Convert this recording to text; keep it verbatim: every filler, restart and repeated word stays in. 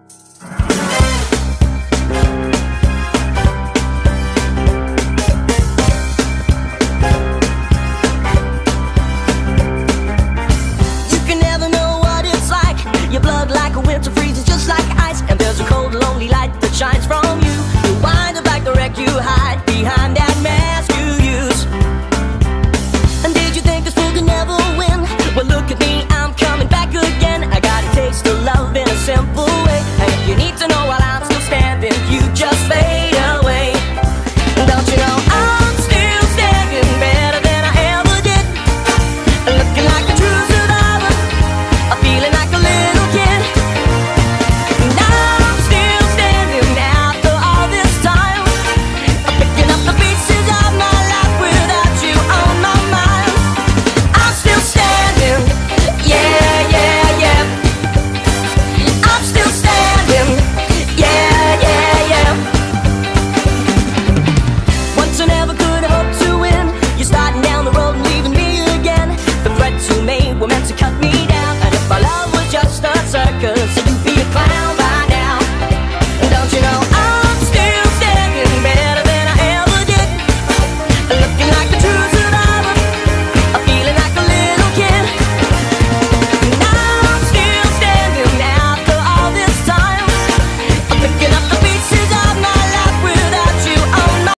You can never know what it's like. Your blood like a winter freezes just like ice, and there's a cold, lonely light that shines from